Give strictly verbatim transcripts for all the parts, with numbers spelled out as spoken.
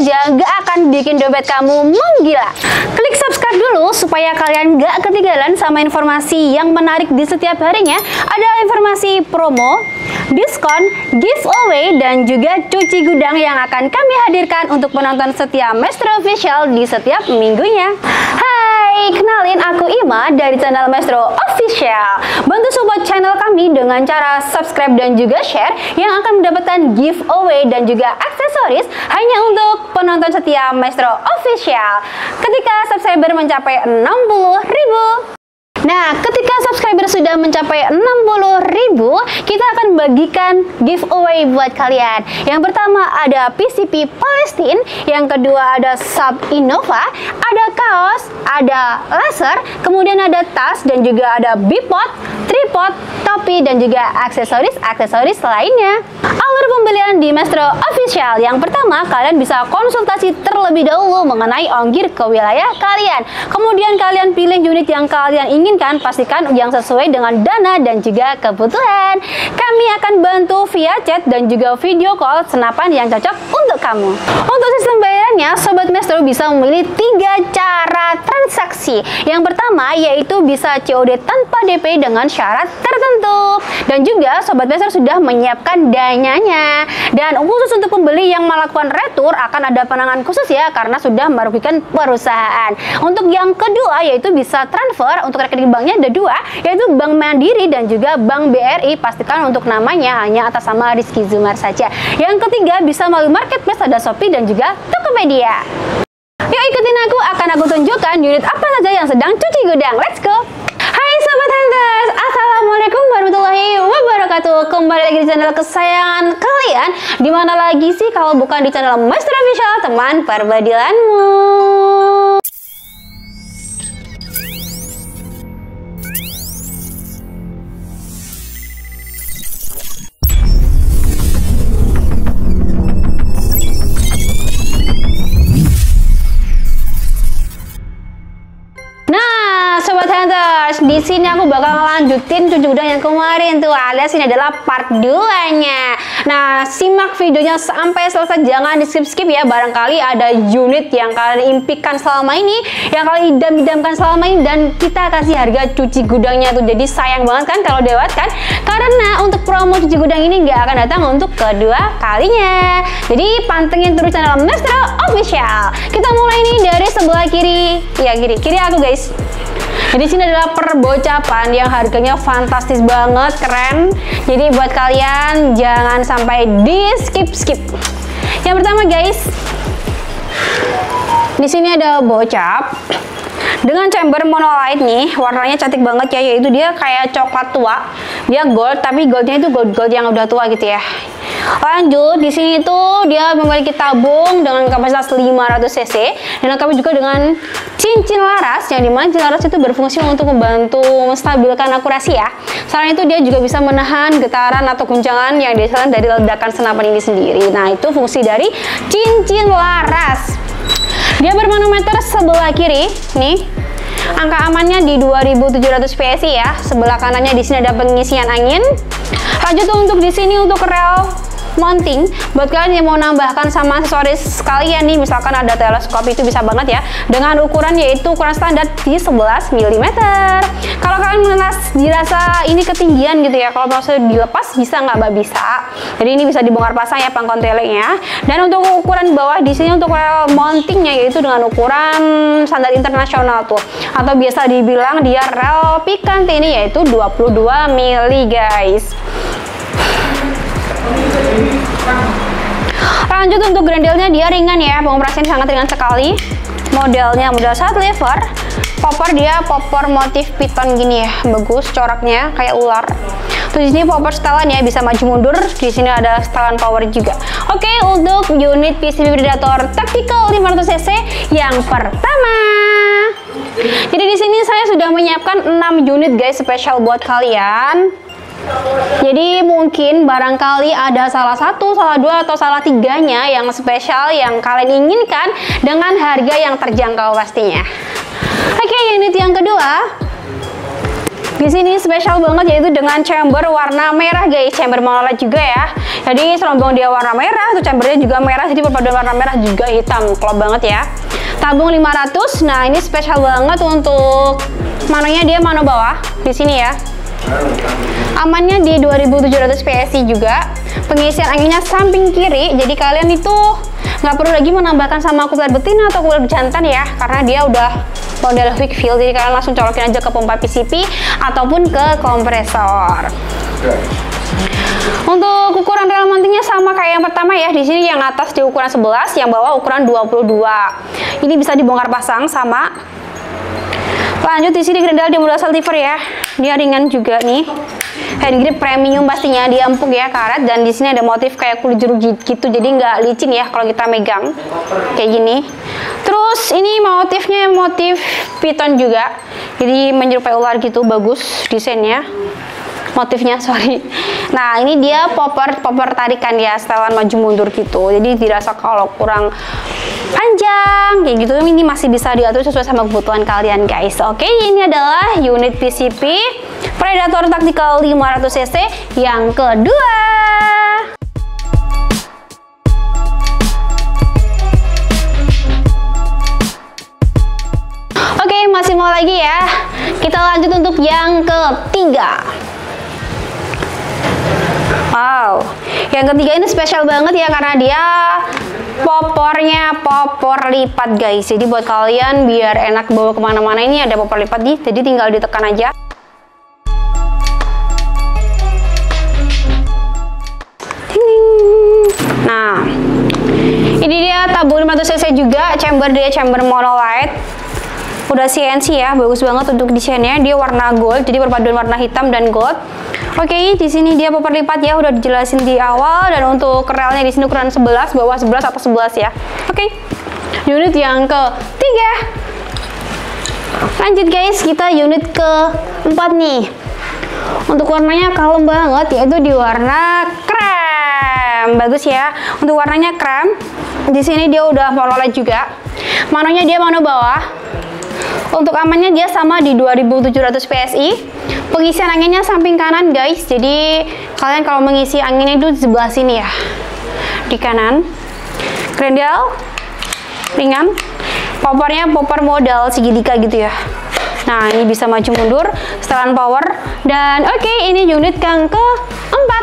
aja nggak akan bikin dompet kamu menggila. Klik subscribe dulu supaya kalian nggak ketinggalan sama informasi yang menarik di setiap harinya. Ada informasi promo, diskon, giveaway, dan juga cuci gudang yang akan kami hadirkan untuk penonton setia Maestro Official di setiap minggunya. Hai, kenalin aku Ima dari channel Maestro Official. Bantu support channel kami dengan cara subscribe dan juga share yang akan mendapatkan giveaway dan juga aksesoris hanya untuk penonton setia Maestro Official ketika subscriber mencapai enam puluh ribu. Nah, ketika subscriber sudah mencapai enam puluh ribu, kita akan bagikan giveaway buat kalian. Yang pertama ada P C P Palestine, yang kedua ada Sub Innova, ada kaos, ada laser, kemudian ada tas dan juga ada bipod, tripod, topi dan juga aksesoris-aksesoris lainnya. Alur pembelian di Maestro Official. Yang pertama, kalian bisa konsultasi terlebih dahulu mengenai ongkir ke wilayah kalian. Kemudian kalian pilih unit yang kalian inginkan, pastikan yang sesuai dengan dana dan juga kebutuhan. Kami akan bantu via chat dan juga video call senapan yang cocok untuk kamu. Untuk sistem bayarannya, Sobat Maestro bisa memilih tiga cara transaksi. Yang pertama yaitu bisa C O D tanpa D P dengan syarat tertentu. Dan juga Sobat Maestro sudah menyiapkan dananya. Dan khusus untuk pembeli yang melakukan retur akan ada penanganan khusus ya, karena sudah merugikan perusahaan. Untuk yang kedua yaitu bisa transfer. Untuk rekening banknya ada dua, yaitu Bank Mandiri dan juga Bank B R I. Pastikan untuk namanya hanya atas nama Rizky Zumar saja. Yang ketiga bisa melalui marketplace, ada Shopee dan juga Tokopedia. Yuk ikutin aku, akan aku tunjukkan unit apa saja yang sedang cuci gudang. Let's go! Hai Sobat Hunters, Assalamualaikum warahmatullahi wabarakatuh. Kembali lagi di channel kesayangan kalian. Dimana lagi sih kalau bukan di channel Maestro Official, teman perbadilanmu. Sobat Hunters, di sini aku bakal ngelanjutin cuci gudang yang kemarin tuh, alias ini adalah part dua-nya. Nah, simak videonya sampai selesai, jangan di skip-skip ya. Barangkali ada unit yang kalian impikan selama ini, yang kalian idam-idamkan selama ini, dan kita kasih harga cuci gudangnya tuh. Jadi sayang banget kan kalau lewatkan, karena untuk promo cuci gudang ini nggak akan datang untuk kedua kalinya. Jadi pantengin terus channel Maestro Official. Kita mulai nih dari sebelah kiri, ya kiri, kiri aku guys. Jadi sini adalah perbocapan yang harganya fantastis banget, keren. Jadi buat kalian jangan sampai di skip-skip. Yang pertama guys, di sini ada bocap dengan chamber monolight nih, warnanya cantik banget ya, yaitu dia kayak coklat tua. Dia gold, tapi goldnya itu gold-gold yang udah tua gitu ya. Lanjut, di sini tuh dia memiliki tabung dengan kapasitas lima ratus cc dan lengkap juga dengan cincin laras, yang dimana cincin laras itu berfungsi untuk membantu menstabilkan akurasi ya. Selain itu dia juga bisa menahan getaran atau guncangan yang dihasilkan dari ledakan senapan ini sendiri. Nah, itu fungsi dari cincin laras. Dia bermanometer sebelah kiri nih. Angka amannya di dua ribu tujuh ratus P S I ya. Sebelah kanannya di sini ada pengisian angin. Lanjut untuk di sini untuk rel mounting, buat kalian yang mau nambahkan sama aksesoris sekalian nih, misalkan ada teleskop, itu bisa banget ya, dengan ukuran yaitu ukuran standar di sebelas milimeter. Kalau kalian menelas dirasa ini ketinggian gitu ya, kalau mau dilepas bisa nggak mbak? Bisa. Jadi ini bisa dibongkar pasang ya pangkontelenya. Dan untuk ukuran bawah di sini untuk rel mountingnya yaitu dengan ukuran standar internasional tuh, atau biasa dibilang dia rel Picanti ini yaitu dua puluh dua mili guys. Lanjut untuk grendelnya, dia ringan ya, pengoperasian sangat ringan sekali. Modelnya model side lever. Popor dia popor motif piton gini ya, bagus coraknya kayak ular. Terus di sini popor setelan ya, bisa maju mundur. Di sini ada setelan power juga. Oke, untuk unit P C B Predator Tactical lima ratus cc yang pertama. Jadi di sini saya sudah menyiapkan enam unit guys, spesial buat kalian. Jadi mungkin barangkali ada salah satu, salah dua, atau salah tiganya yang spesial yang kalian inginkan dengan harga yang terjangkau pastinya. Oke, unit yang kedua. Di sini spesial banget yaitu dengan chamber warna merah guys, chamber monolight juga ya. Jadi serombong dia warna merah, untuk chambernya juga merah, jadi perpaduan warna merah juga hitam, klop banget ya. Tabung lima ratus. Nah, ini spesial banget untuk manonya, dia mano bawah di sini ya. Amannya di dua ribu tujuh ratus P S I juga. Pengisian anginnya samping kiri, jadi kalian itu nggak perlu lagi menambahkan sama kupler betina atau kupler jantan ya, karena dia udah model quick fill, jadi kalian langsung colokin aja ke pompa P C P ataupun ke kompresor. Untuk ukuran rel mountingnya sama kayak yang pertama ya. Di sini yang atas di ukuran sebelas, yang bawah ukuran dua puluh dua. Ini bisa dibongkar pasang sama. Lanjut di sini grendel di model silver ya. Dia ringan juga nih. Hand grip premium pastinya, dia empuk ya, karet, dan di sini ada motif kayak kulit jeruk gitu, jadi nggak licin ya kalau kita megang kayak gini. Terus ini motifnya motif piton juga, jadi menyerupai ular gitu, bagus desainnya, motifnya sorry. Nah ini dia popper popper tarikan ya, setelan maju mundur gitu, jadi dirasa kalau kurang panjang kayak gitu, ini masih bisa diatur sesuai sama kebutuhan kalian guys. Oke, ini adalah unit P C P Predator Tactical lima ratus cc yang kedua. Oke, masih mau lagi ya. Kita lanjut untuk yang ketiga. Wow, yang ketiga ini spesial banget ya, karena dia popornya popor lipat guys. Jadi buat kalian biar enak bawa kemana-mana, ini ada popor lipat nih, jadi tinggal ditekan aja. Nah, ini dia tabung lima ratus cc juga, chamber dia chamber monolight. Udah C N C ya, bagus banget untuk desainnya. Dia warna gold, jadi perpaduan warna hitam dan gold. Oke, di sini dia popor lipat ya, udah dijelasin di awal. Dan untuk relnya di sini ukuran sebelas, bawah sebelas, atas sebelas ya. Oke, unit yang ketiga. Lanjut guys, kita unit keempat nih. Untuk warnanya kalem banget, yaitu di warna krem. Bagus ya. Untuk warnanya krem. Di sini dia udah monolight juga. Manonya dia mano bawah. Untuk amannya dia sama di dua ribu tujuh ratus P S I. Pengisian anginnya samping kanan guys. Jadi kalian kalau mengisi anginnya itu di sebelah sini ya. Di kanan. Grendel ringan. Popornya popor model segitiga gitu ya. Nah, ini bisa maju mundur, setelan power. Dan oke, okay, ini unit yang keempat.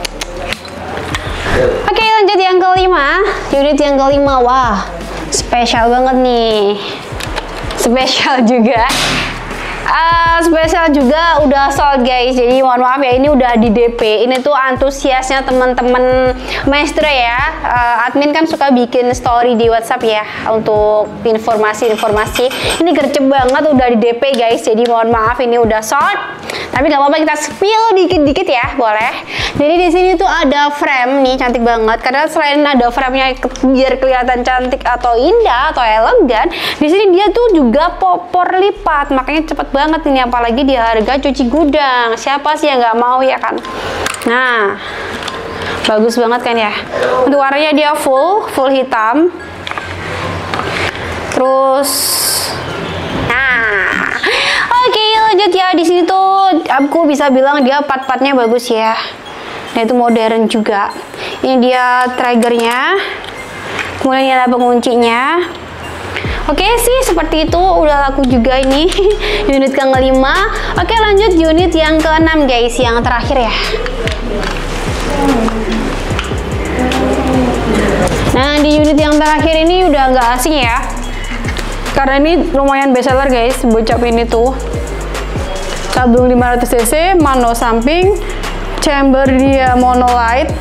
Oke, okay, lanjut yang kelima. Unit yang kelima, wah, spesial banget nih. Spesial juga. Uh, spesial juga udah sold guys, jadi mohon maaf ya, ini udah di D P. Ini tuh antusiasnya teman-teman maestro ya. uh, admin kan suka bikin story di WhatsApp ya untuk informasi-informasi. Ini gercep banget udah di D P guys, jadi mohon maaf ini udah sold. Tapi nggak apa-apa, kita spill dikit-dikit ya, boleh. Jadi di sini tuh ada frame nih, cantik banget. Karena selain ada frame-nya biar kelihatan cantik atau indah atau elegan, di sini dia tuh juga popor lipat, makanya cepet banget ini, apalagi di harga cuci gudang. Siapa sih yang nggak mau ya kan? Nah, bagus banget kan ya. Untuk warnanya dia full, full hitam. Terus, nah, oke lanjut ya. Di sini tuh aku bisa bilang dia part-partnya bagus ya. Nah itu modern juga. Ini dia triggernya. Kemudian ini ada penguncinya. Oke sih, seperti itu udah laku juga ini unit yang kelima. Oke, lanjut unit yang keenam guys, yang terakhir ya. Nah, di unit yang terakhir ini udah nggak asing ya, karena ini lumayan best seller guys. Bocap ini tuh tabung lima ratus cc, mano samping, chamber dia monolight,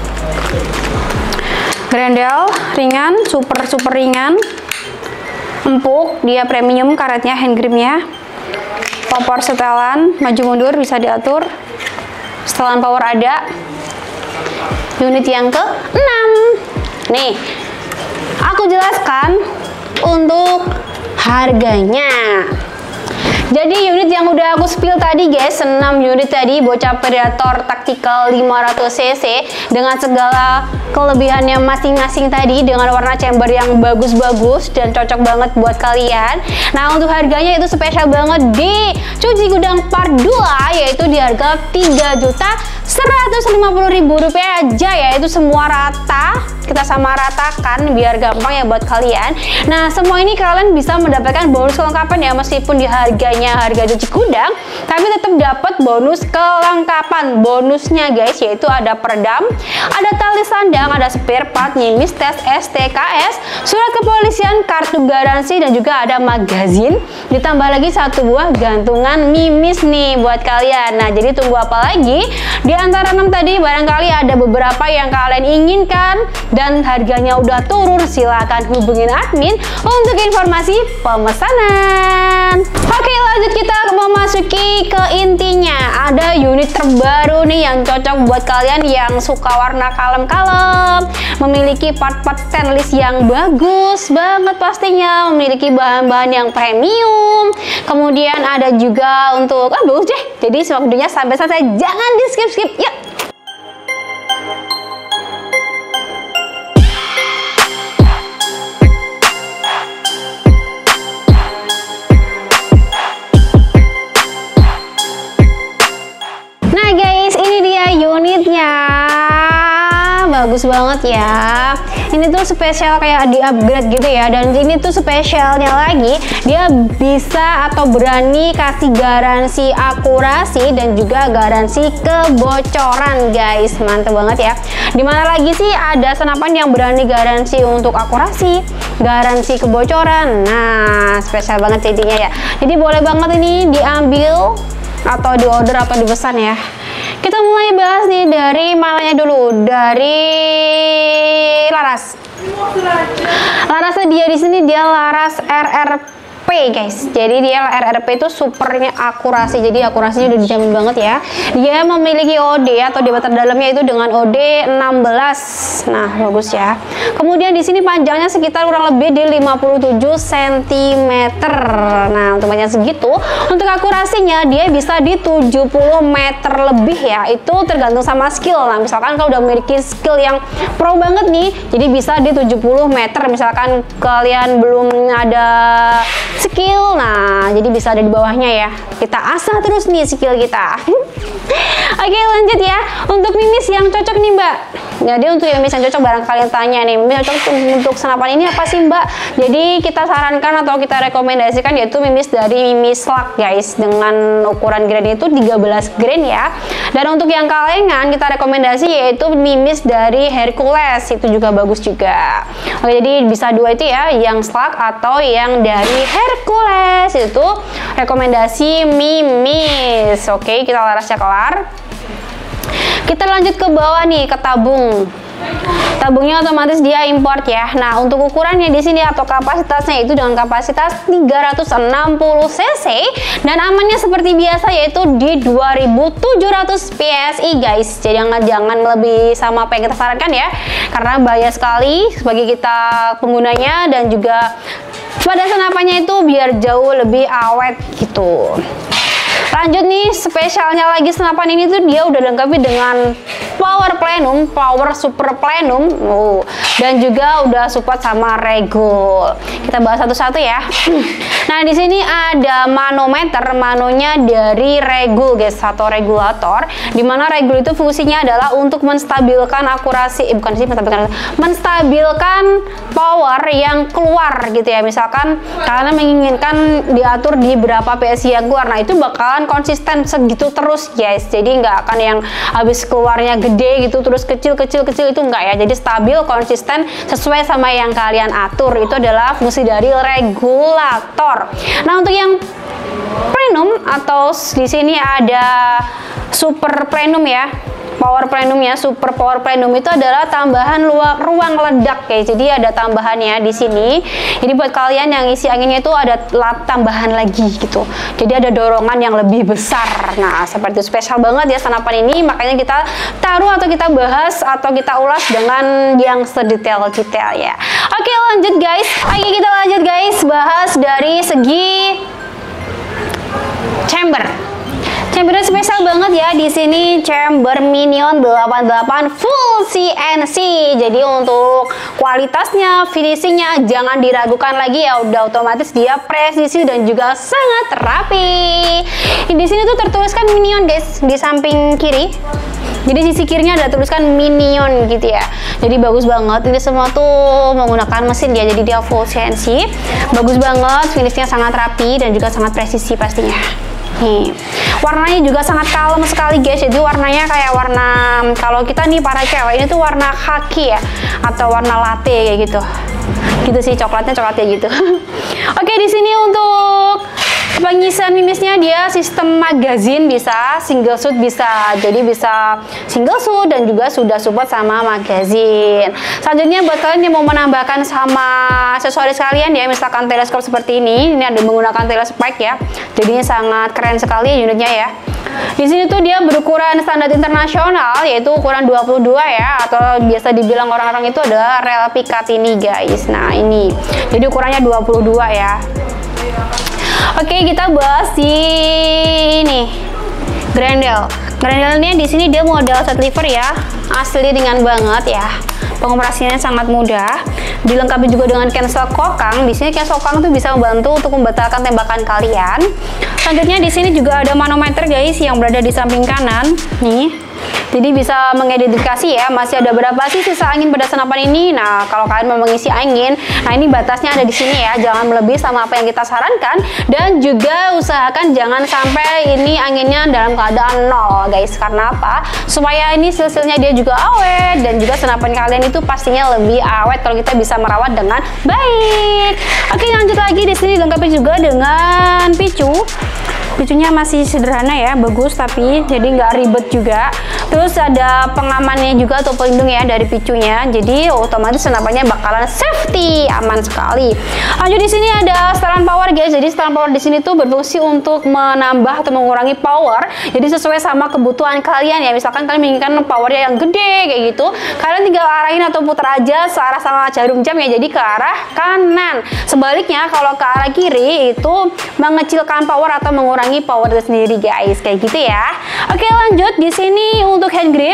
grendel ringan, super super ringan, empuk, dia premium karetnya, hand gripnya, popor setelan, maju mundur bisa diatur, setelan power ada. Unit yang ke enam nih, aku jelaskan untuk harganya. Jadi unit yang udah aku spill tadi guys, enam unit tadi bocah Predator Tactical lima ratus cc dengan segala kelebihannya masing-masing tadi, dengan warna chamber yang bagus-bagus dan cocok banget buat kalian. Nah, untuk harganya itu spesial banget di Cuci Gudang Part dua, yaitu di harga tiga juta seratus lima puluh ribu rupiah aja ya. Itu semua rata, kita sama ratakan biar gampang ya buat kalian. Nah, semua ini kalian bisa mendapatkan bonus kelengkapan ya, meskipun di harganya harga cuci gudang, tapi tetap dapat bonus kelengkapan. Bonusnya guys yaitu ada peredam, ada tali sandang, ada spare part, nyimis, tes S T K S, surat kepolisian, kartu garansi, dan juga ada magazin. Ditambah lagi satu buah gantungan mimis nih buat kalian. Nah, jadi tunggu apa lagi? Di antara enam tadi barangkali ada beberapa yang kalian inginkan dan harganya udah turun, silahkan hubungin admin untuk informasi pemesanan. Oke, lanjut kita memasuki ke intinya. Ada unit terbaru nih yang cocok buat kalian yang suka warna kalem-kalem, memiliki part-part stainless yang bagus banget pastinya, memiliki bahan-bahan yang premium. Kemudian ada juga untuk ah bagus deh. Jadi simak videonya sampai selesai, jangan di skip-skip. Yuk. Nah guys, ini dia unitnya, bagus banget ya. Ini tuh spesial kayak di upgrade gitu ya, dan ini tuh spesialnya lagi dia bisa atau berani kasih garansi akurasi dan juga garansi kebocoran guys. Mantap banget ya. Dimana lagi sih ada senapan yang berani garansi untuk akurasi, garansi kebocoran. Nah, spesial banget jadinya ya. Jadi boleh banget ini diambil atau di order atau dipesan ya. Kita mulai bahas nih dari malanya dulu, dari Laras. Larasnya dia di sini dia Laras R R P guys. Jadi dia R R P itu supernya akurasi. Jadi akurasinya udah dijamin banget ya. Dia memiliki O D atau diameter dalamnya itu dengan O D enam belas. Nah, bagus ya. Kemudian di sini panjangnya sekitar kurang lebih di lima puluh tujuh sentimeter. Nah, untuk banyak segitu, untuk akurasinya dia bisa di tujuh puluh meter lebih ya. Itu tergantung sama skill. Nah, misalkan kalau udah memiliki skill yang pro banget nih, jadi bisa di tujuh puluh meter. Misalkan kalian belum ada skill, nah jadi bisa ada di bawahnya ya. Kita asah terus nih skill kita. Oke, lanjut ya. Untuk mimis yang cocok nih mbak, jadi untuk yang mimis yang cocok, barang kalian tanya nih, mimis cocok untuk senapan ini apa sih mbak? Jadi kita sarankan atau kita rekomendasikan yaitu mimis dari mimis slug guys, dengan ukuran grain itu tiga belas grain ya. Dan untuk yang kalengan kita rekomendasi yaitu mimis dari Hercules, itu juga bagus juga. Oke, jadi bisa dua itu ya, yang slug atau yang dari Hercules, itu rekomendasi mimis. Oke, kita larasnya kelar. Kita lanjut ke bawah nih, ke tabung. Tabungnya otomatis dia import ya. Nah, untuk ukurannya di sini atau kapasitasnya itu dengan kapasitas tiga ratus enam puluh cc dan amannya seperti biasa yaitu di dua ribu tujuh ratus P S I guys. Jadi jangan jangan lebih sama apa yang kita sarankan ya. Karena bahaya sekali bagi kita penggunanya, dan juga pada senapannya itu biar jauh lebih awet gitu. Lanjut nih, spesialnya lagi senapan ini tuh dia udah dilengkapi dengan power plenum, power super plenum, oh, dan juga udah support sama regul. Kita bahas satu-satu ya. Nah, di sini ada manometer, manonya dari regul guys, atau regulator. Dimana regul itu fungsinya adalah untuk menstabilkan akurasi, eh, bukan sih menstabilkan, menstabilkan power yang keluar gitu ya. Misalkan kalian menginginkan diatur di berapa P S I yang keluar, nah itu bakalan konsisten segitu terus guys. Jadi nggak akan yang habis keluarnya gede gitu terus kecil kecil kecil, itu enggak ya. Jadi stabil, konsisten sesuai sama yang kalian atur. Itu adalah fungsi dari regulator. Nah, untuk yang plenum atau di sini ada super plenum ya. Power plenumnya, super power plenum itu adalah tambahan luang, ruang ledak guys. Jadi ada tambahannya di sini. Jadi buat kalian yang isi anginnya itu ada lap tambahan lagi gitu. Jadi ada dorongan yang lebih besar. Nah, seperti itu, spesial banget ya senapan ini. Makanya kita taruh atau kita bahas atau kita ulas dengan yang sedetail-detail ya. Oke, lanjut guys. Oke, kita lanjut guys, bahas dari segi chamber. Chambernya spesial banget ya, di sini chamber Minion delapan puluh delapan full C N C. Jadi untuk kualitasnya, finishingnya jangan diragukan lagi ya, udah otomatis dia presisi dan juga sangat rapi. Di sini tuh tertuliskan Minion guys di samping kiri. Jadi sisi kirinya ada tuliskan Minion gitu ya. Jadi bagus banget. Ini semua tuh menggunakan mesin ya. Jadi dia full C N C. Bagus banget, finishnya sangat rapi dan juga sangat presisi pastinya. Nih, warnanya juga sangat kalem sekali guys. Jadi warnanya kayak warna, kalau kita nih para cewek ini tuh warna khaki ya, atau warna latte kayak gitu. Gitu sih, coklatnya coklatnya gitu. Oke, di sini untuk pengisian mimisnya dia sistem magazine, bisa single shoot bisa, jadi bisa single shoot dan juga sudah support sama magazine. Selanjutnya buat kalian yang mau menambahkan sama aksesoris kalian ya, misalkan teleskop seperti ini, ini ada menggunakan telespike ya, jadinya sangat keren sekali unitnya ya. Di sini tuh dia berukuran standar internasional, yaitu ukuran dua puluh dua ya, atau biasa dibilang orang-orang itu adalah rel Picatinny guys. Nah ini, jadi ukurannya dua puluh dua ya. Oke, kita bahas di ini Grendel. Grendel ini di sini dia model set lever ya, asli ringan banget ya. Pengoperasiannya sangat mudah. Dilengkapi juga dengan cancel kokang. Di sini cancel kokang tuh bisa membantu untuk membatalkan tembakan kalian. Selanjutnya di sini juga ada manometer guys yang berada di samping kanan. Nih. Jadi bisa mengidentifikasi ya, masih ada berapa sih sisa angin pada senapan ini. Nah, kalau kalian mau mengisi angin, nah ini batasnya ada di sini ya, jangan melebihi sama apa yang kita sarankan. Dan juga usahakan jangan sampai ini anginnya dalam keadaan nol guys. Karena apa? Supaya ini silsilnya dia juga awet, dan juga senapan kalian itu pastinya lebih awet kalau kita bisa merawat dengan baik. Oke, lanjut lagi, di sini dilengkapi juga dengan picu. Picunya masih sederhana ya, bagus tapi jadi nggak ribet juga. Terus ada pengamannya juga atau pelindung ya dari picunya, jadi otomatis senapannya bakalan safety, aman sekali. Lanjut di sini ada setelan power guys. Jadi setelan power di sini tuh berfungsi untuk menambah atau mengurangi power. Jadi sesuai sama kebutuhan kalian ya. Misalkan kalian menginginkan powernya yang gede kayak gitu, kalian tinggal arahin atau putar aja searah sama jarum jam ya. Jadi ke arah kanan. Sebaliknya kalau ke arah kiri itu mengecilkan power atau mengurangi power itu sendiri guys, kayak gitu ya. Oke, lanjut di sini untuk hand grip.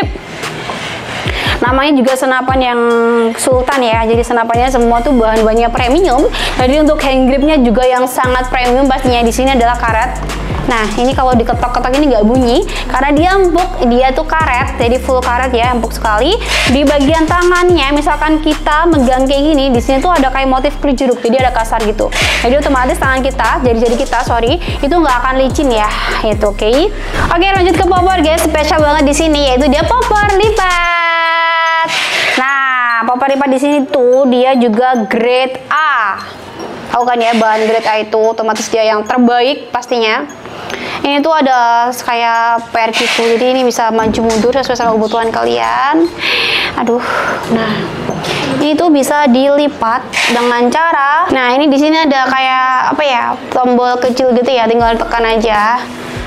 Namanya juga senapan yang sultan ya, jadi senapannya semua tuh bahan-bahannya premium. Jadi untuk hand gripnya juga yang sangat premium pastinya. Di sini adalah karet. Nah ini kalau diketok-ketok ini nggak bunyi karena dia empuk, dia tuh karet, jadi full karet ya, empuk sekali. Di bagian tangannya misalkan kita megang kayak gini, di sini tuh ada kayak motif kulit jeruk, jadi ada kasar gitu. Jadi otomatis tangan kita, jari-jari kita sorry, itu nggak akan licin ya, itu oke. Okay? Oke, lanjut ke popor guys, spesial banget di sini yaitu dia popor lipat. Nah popor lipat di sini tuh dia juga grade A. Tahu kan ya, bahan grade A itu otomatis dia yang terbaik pastinya. Ini tuh ada kayak per gitu, jadi ini bisa maju mundur sesuai sama kebutuhan kalian. Aduh, nah ini tuh bisa dilipat dengan cara, nah ini di sini ada kayak apa ya, tombol kecil gitu ya, tinggal tekan aja.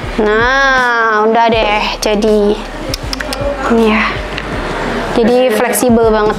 Nah udah deh, jadi ini ya, jadi fleksibel banget.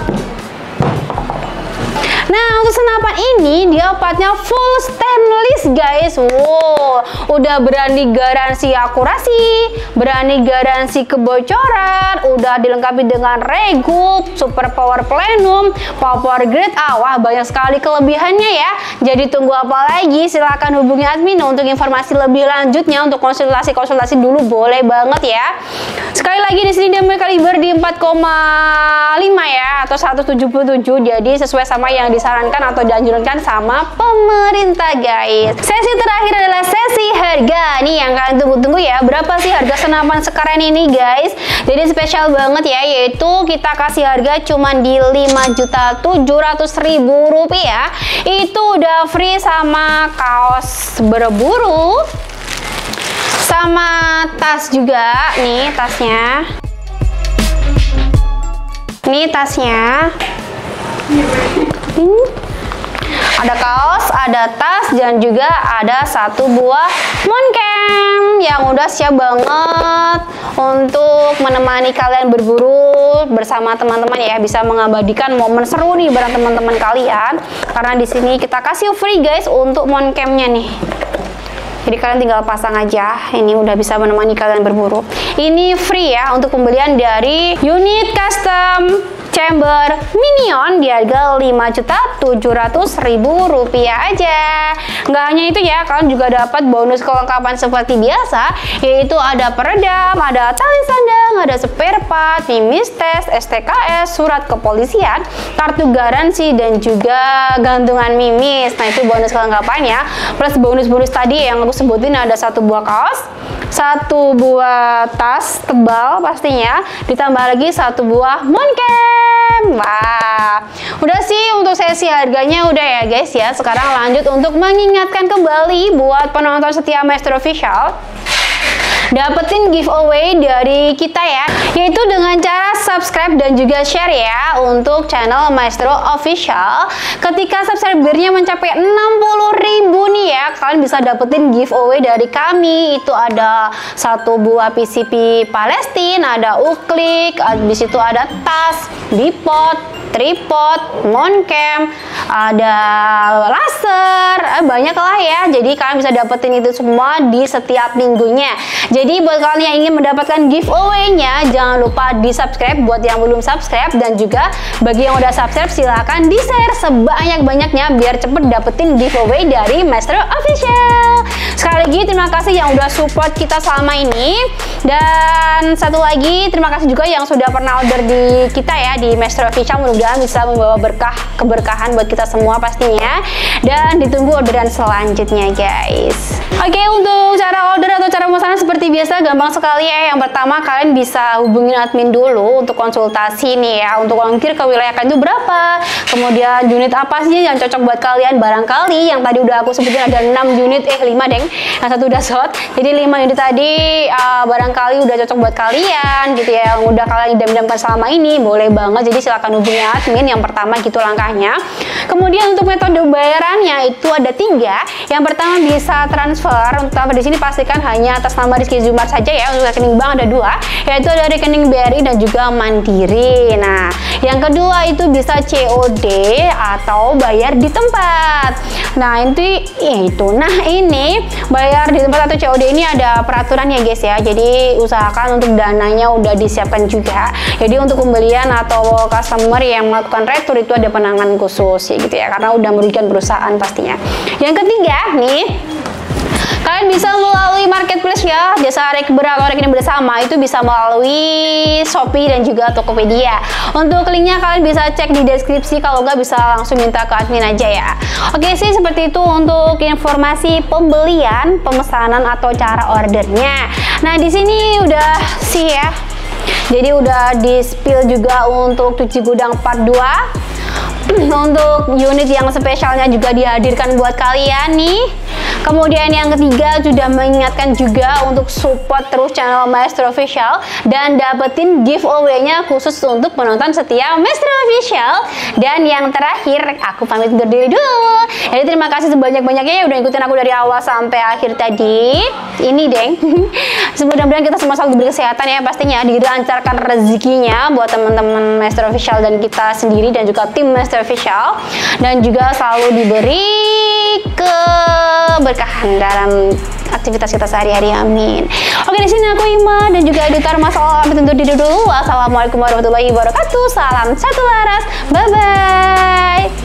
Nah untuk senapan ini dia partnya full stainless guys. Wow, udah berani garansi akurasi, berani garansi kebocoran, udah dilengkapi dengan regup, super power plenum, power grade A. Wah banyak sekali kelebihannya ya. Jadi tunggu apa lagi, silahkan hubungi admin untuk informasi lebih lanjutnya. Untuk konsultasi-konsultasi dulu boleh banget ya. Sekali lagi di sini dia kaliber di empat koma lima ya, atau seratus tujuh puluh tujuh, jadi sesuai sama yang disarankan atau dianjurkan sama pemerintah guys. Sesi terakhir adalah sesi harga nih yang kalian tunggu-tunggu ya. Berapa sih harga senapan sekeren ini guys? Jadi spesial banget ya, yaitu kita kasih harga cuman di lima juta tujuh ratus ribu rupiah. Itu udah free sama kaos berburu, sama tas juga nih, tasnya. Ini tasnya. Hmm. Ada kaos, ada tas, dan juga ada satu buah moncam yang udah siap banget untuk menemani kalian berburu bersama teman-teman ya, bisa mengabadikan momen seru nih bareng teman-teman kalian. Karena di sini kita kasih free guys untuk moncamnya nih. Jadi kalian tinggal pasang aja. Ini udah bisa menemani kalian berburu. Ini free ya untuk pembelian dari unit custom chamber minion di harga lima juta tujuh ratus ribu rupiah aja. Nggak hanya itu ya, kalian juga dapat bonus kelengkapan seperti biasa, yaitu ada peredam, ada tali sandang, ada spare part, mimis tes, S T K S, surat kepolisian, kartu garansi, dan juga gantungan mimis. Nah, itu bonus kelengkapannya. Plus bonus-bonus tadi yang aku sebutin, ada satu buah kaos, satu buah tas tebal pastinya, ditambah lagi satu buah moncam. Wah, udah sih untuk sesi harganya udah ya guys ya. Sekarang lanjut untuk mengingatkan kembali buat penonton setia Maestro Official, dapetin giveaway dari kita ya, yaitu dengan cara subscribe dan juga share ya untuk channel Maestro Official. Ketika subscribernya mencapai enam puluh ribu nih ya, kalian bisa dapetin giveaway dari kami. Itu ada satu buah P C B Palestine, ada uklik, habis itu ada tas, bipod, tripod, moncam, ada laser, banyak lah ya. Jadi kalian bisa dapetin itu semua di setiap minggunya. Jadi buat kalian yang ingin mendapatkan giveaway-nya, jangan lupa di subscribe buat yang belum subscribe, dan juga bagi yang udah subscribe silahkan di share sebanyak-banyaknya biar cepet dapetin giveaway dari Maestro Official. Sekali lagi terima kasih yang udah support kita selama ini, dan satu lagi terima kasih juga yang sudah pernah order di kita ya di Maestro Official. Mudah-mudahan bisa membawa berkah keberkahan buat kita semua pastinya, dan ditunggu orderan selanjutnya guys. Oke, untuk cara order atau cara pemesanan seperti biasa gampang sekali ya. Yang pertama, kalian bisa hubungin admin dulu untuk konsultasi nih ya, untuk ongkir ke wilayah kalian itu berapa, kemudian unit apa sih yang cocok buat kalian. Barangkali yang tadi udah aku sebutin ada enam unit, eh lima deng, yang satu udah sold, jadi lima unit tadi uh, barangkali udah cocok buat kalian gitu ya, yang udah kalian idam-idamkan selama ini, boleh banget. Jadi silakan hubungi admin yang pertama gitu langkahnya. Kemudian untuk metode bayarannya itu ada tiga. Yang pertama bisa transfer. Untuk di sini pastikan hanya atas nama Rizky Zumar saja ya. Untuk rekening bank ada dua, yaitu ada rekening B R I dan juga Mandiri. Nah, yang kedua itu bisa C O D atau bayar di tempat. Nah, itu itu. Nah, ini bayar di tempat atau C O D ini ada peraturan ya guys ya. Jadi usahakan untuk dananya udah disiapkan juga. Jadi untuk pembelian atau customer yang melakukan retur itu ada penanganan khusus ya gitu ya, karena udah merugikan perusahaan pastinya. Yang ketiga nih, kalian bisa melalui marketplace ya, jasa rekening atau rekening bersama itu bisa melalui Shopee dan juga Tokopedia. Untuk linknya kalian bisa cek di deskripsi, kalau nggak bisa langsung minta ke admin aja ya. Oke sih, seperti itu untuk informasi pembelian, pemesanan atau cara ordernya. Nah, di sini udah sih ya. Jadi udah di spill juga untuk cuci gudang part dua. Untuk unit yang spesialnya juga dihadirkan buat kalian nih. Kemudian yang ketiga sudah mengingatkan juga untuk support terus channel Maestro Official dan dapetin giveaway-nya khusus untuk penonton setia Maestro Official. Dan yang terakhir, aku pamit undur diri dulu. Jadi terima kasih sebanyak-banyaknya ya udah ikutin aku dari awal sampai akhir tadi. Ini deng. Mudah-mudahan kita semua selalu diberi kesehatan ya pastinya, dilancarkan rezekinya buat teman-teman Maestro Official dan kita sendiri dan juga tim Maestro Official, dan juga selalu diberi keberkahan dalam aktivitas kita sehari-hari, amin. Oke, di sini aku Ima dan juga editor Masalah pamit undur diri dulu. Wassalamualaikum warahmatullahi wabarakatuh. Salam satu laras, bye bye.